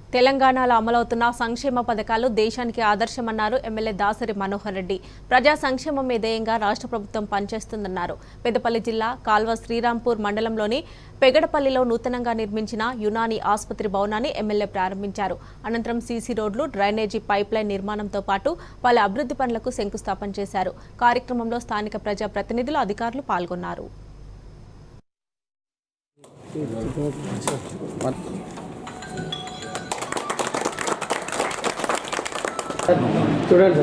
తెలంగాణలో అమలవుతున్న సంక్షేమ పథకాలు దేశానికి ఆదర్శమన్నారు ఎమ్మెల్యే దాసరి మనోహర్ రెడ్డి. ప్రజా సంక్షేమమే ధ్యేయంగా రాష్ట్ర ప్రభుత్వం పనిచేస్తుందన్నారు. పెద్దపల్లి జిల్లా కాల్వ శ్రీరాంపూర్ మండలంలోని పెగడపల్లిలో నూతనంగా నిర్మించిన యునాని ఆసుపత్రి భవనాన్ని ఎమ్మెల్యే ప్రారంభించారు. అనంతరం సీసీ రోడ్లు, డ్రైనేజీ పైప్లైన్ నిర్మాణంతో పాటు పలు అభివృద్ధి పనులకు శంకుస్థాపన చేశారు. కార్యక్రమంలో స్థానిక ప్రజా ప్రతినిధులు, అధికారులు పాల్గొన్నారు. చూడండి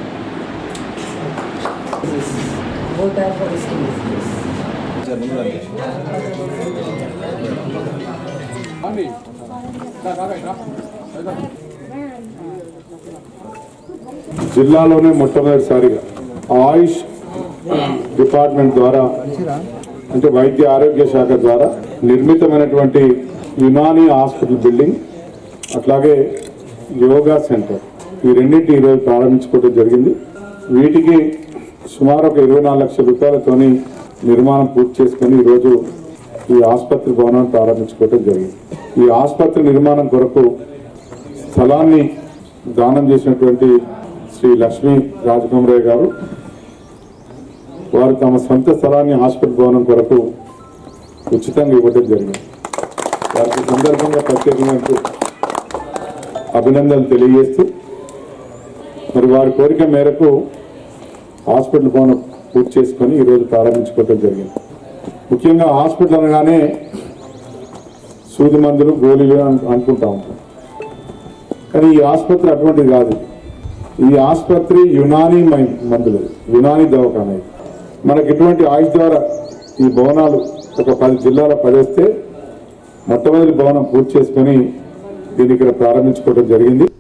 జిల్లాలోనే మొట్టమొదటిసారిగా ఆయుష్ డిపార్ట్మెంట్ ద్వారా అంటే వైద్య ఆరోగ్య శాఖ ద్వారా నిర్మితమైనటువంటి యునాని హాస్పిటల్ బిల్డింగ్, అట్లాగే యోగా సెంటర్, ఈ రెండింటి ఈరోజు ప్రారంభించుకోవడం జరిగింది. వీటికి సుమారు ఒక 24 లక్షల రూపాయలతోని నిర్మాణం పూర్తి చేసుకుని ఈరోజు ఈ ఆసుపత్రి భవనాన్ని ప్రారంభించుకోవడం జరిగింది. ఈ ఆసుపత్రి నిర్మాణం కొరకు స్థలాన్ని దానం చేసినటువంటి శ్రీ లక్ష్మీ రాజకుమారయ్య గారు, వారు తమ సొంత స్థలాన్ని ఆసుపత్రి భవనం కొరకు ఉచితంగా ఇవ్వడం జరిగింది. వారికి సందర్భంగా ప్రత్యేకమైన అభినందనలు తెలియజేస్తూ, మరి వారి కోరిక మేరకు హాస్పిటల్ భవనం పూర్తి చేసుకొని ఈరోజు ప్రారంభించుకోవడం జరిగింది. ముఖ్యంగా హాస్పిటల్ అనగానే సూది మందులు, గోళీలు అనుకుంటా ఉంటాం, కానీ ఈ ఆసుపత్రి అటువంటిది కాదు. ఈ ఆసుపత్రి యునాని మందులు, యునాని దవాఖాన. మనకి ఇటువంటి ఆయుష్ ద్వారా ఈ భవనాలు ఒక 10 జిల్లాల పడేస్తే మొట్టమొదటి భవనం పూర్తి చేసుకొని దీన్ని ఇక్కడ ప్రారంభించుకోవడం జరిగింది.